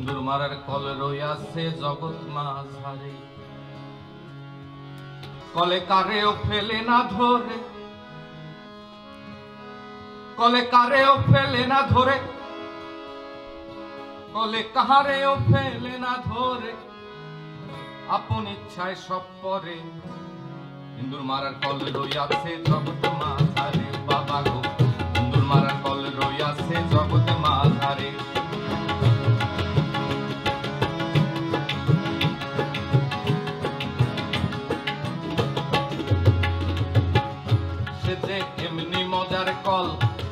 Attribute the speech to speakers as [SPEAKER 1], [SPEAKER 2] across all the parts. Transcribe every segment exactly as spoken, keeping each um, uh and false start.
[SPEAKER 1] সিন্দুর মারার কল রইয়াছে জগৎ মাঝারে, কলে কারেও ফেলে না ধরে, কলে কারেও ফেলে না ধরে, কলে কাহারেও ফেলে না ধরে, আপন ইচ্ছায় সব পরে। সিন্দুর মারার কল রইয়াছে জগৎ মাঝারে, বাবা গো সিন্দুর মারার কল রইয়াছে জগৎ মাঝারে। সে যে এমনি মজার কল,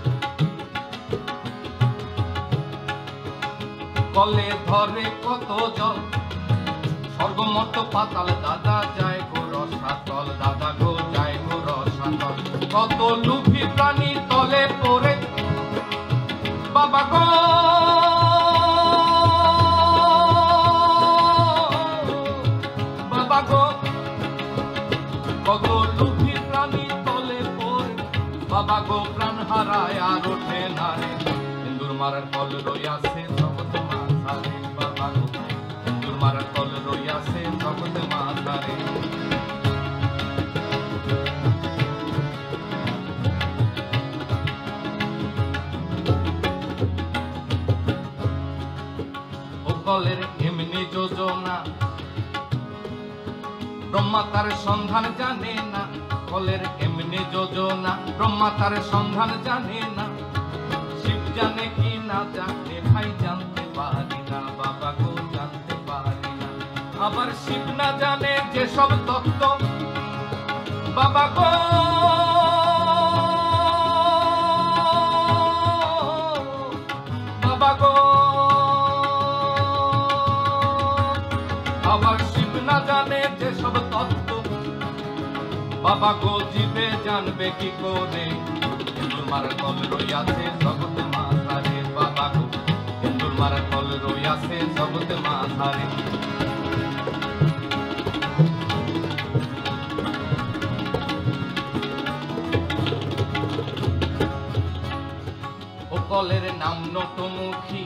[SPEAKER 1] কলে ধরে কত জল, স্বর্গমর্ত পাতাল দাদা যায় গো রসাতল, দাদা গো যায় গো রসাতল। কত লুভি প্রাণী তলে পড়ে, বাবা গো বাবা গো, কত লুভি প্রাণী তলে পড়ে, বাবা গো প্রাণ হারায় আর ওঠে না রে। সিন্দুর মারার কল রইয়াছে জগৎ মাঝারে, বাবা গো সিন্দুর মারার কল রইয়াছে জগৎ মাঝারে। ও কলের এমনি যোজনা, ব্রহ্মা তার সন্ধান জানে না, কলের এমনি যোজনা, ব্রহ্মা তার সন্ধান জানে না। শিব জানে কি না জানে ভাই জানতে পারি না, বাবা গো জানতে পারি না। আবার শিব না জানে যেসব তত্ত্ব, বাবা গো বাবা গো, আবার শিব না জানে যেসব তত্ত্ব, বাবা গো জীবে জানবে কি করে। সিন্দুর মারার কল রইয়াছে জগৎ মাঝারে, বাবা গো সিন্দুর মারার কল রইয়াছে জগৎ মাঝারে। ও কলের নাম নটমুখী,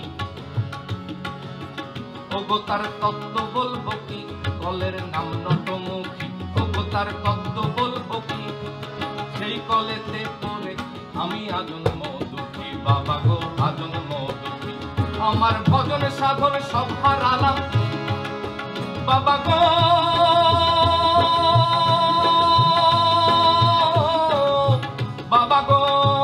[SPEAKER 1] ও গো তার তত্ত্ব বলবো কি, কলের নাম নটমুখী, ও গো তার তত্ত্ব বলবো কি। সেই কলেতে পড়ে আমি আজন্ম দুঃখী, বাবা গো আজন্ম দুঃখী। আমার ভজন সাধন সব হারালাম, বাবা গো বাবা গো,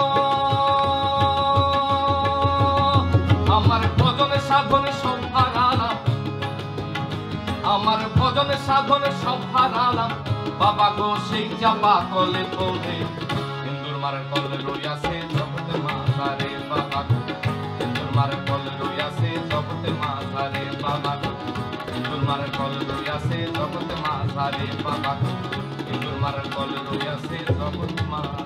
[SPEAKER 1] আমার ভজন সাধন সব হারালাম, আমার ভজন সাধন সব হারালাম, বাবা গো সেই চাপা কলে পড়ে। সিন্দুর মারার কল রইয়াছে জগৎ মাঝারে, বাবা গো সিন্দুর মারার কল রইয়াছে জগৎ মাঝারে, বাবা গো সিন্দুর মারার কল রইয়াছে জগৎ মাঝারে, বাবা গো সিন্দুর মারার কল রইয়াছে জগৎ মাঝারে।